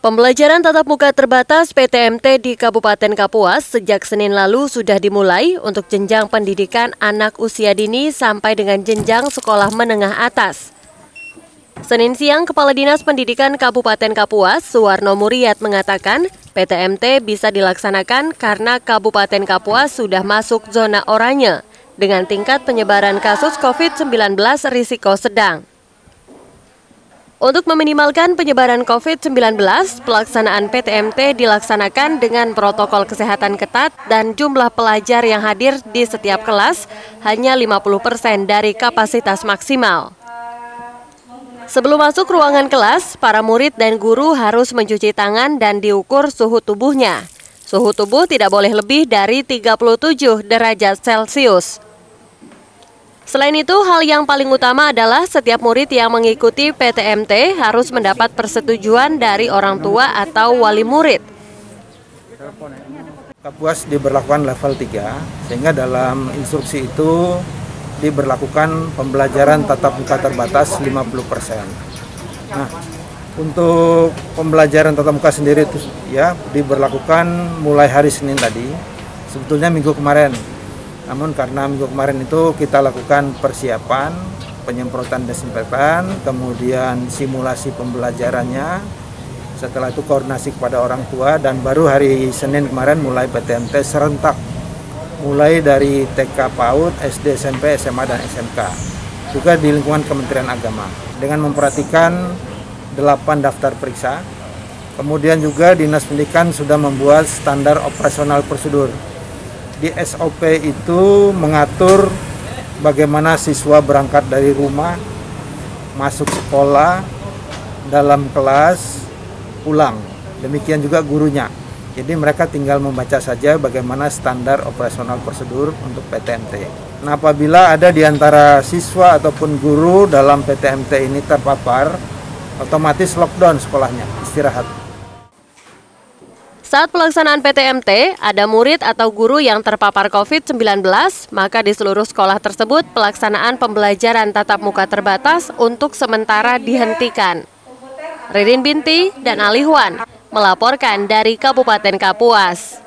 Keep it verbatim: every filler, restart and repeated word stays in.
Pembelajaran tatap muka terbatas P T M T di Kabupaten Kapuas sejak Senin lalu sudah dimulai untuk jenjang pendidikan anak usia dini sampai dengan jenjang sekolah menengah atas. Senin siang, Kepala Dinas Pendidikan Kabupaten Kapuas, Suwarno Muriat, mengatakan P T M T bisa dilaksanakan karena Kabupaten Kapuas sudah masuk zona oranye dengan tingkat penyebaran kasus COVID sembilan belas risiko sedang. Untuk meminimalkan penyebaran COVID sembilan belas, pelaksanaan P T M T dilaksanakan dengan protokol kesehatan ketat dan jumlah pelajar yang hadir di setiap kelas hanya lima puluh persen dari kapasitas maksimal. Sebelum masuk ruangan kelas, para murid dan guru harus mencuci tangan dan diukur suhu tubuhnya. Suhu tubuh tidak boleh lebih dari tiga puluh tujuh derajat Celcius. Selain itu, hal yang paling utama adalah setiap murid yang mengikuti P T M T harus mendapat persetujuan dari orang tua atau wali murid. Kapuas diberlakukan level tiga, sehingga dalam instruksi itu diberlakukan pembelajaran tatap muka terbatas lima puluh persen. Nah, untuk pembelajaran tatap muka sendiri itu ya diberlakukan mulai hari Senin tadi, sebetulnya minggu kemarin. Namun karena minggu kemarin itu kita lakukan persiapan, penyemprotan desinfektan, kemudian simulasi pembelajarannya, setelah itu koordinasi kepada orang tua, dan baru hari Senin kemarin mulai P T M T serentak, mulai dari T K PAUD, S D, S M P, S M A, dan S M K, juga di lingkungan Kementerian Agama, dengan memperhatikan delapan daftar periksa. Kemudian juga Dinas Pendidikan sudah membuat standar operasional prosedur. Di S O P itu mengatur bagaimana siswa berangkat dari rumah, masuk sekolah, dalam kelas, pulang. Demikian juga gurunya. Jadi mereka tinggal membaca saja bagaimana standar operasional prosedur untuk P T M T. Nah, apabila ada di antara siswa ataupun guru dalam P T M T ini terpapar, otomatis lockdown sekolahnya, istirahat. Saat pelaksanaan P T M T, ada murid atau guru yang terpapar COVID sembilan belas, maka di seluruh sekolah tersebut pelaksanaan pembelajaran tatap muka terbatas untuk sementara dihentikan. Ririn Binti dan Alihwan melaporkan dari Kabupaten Kapuas.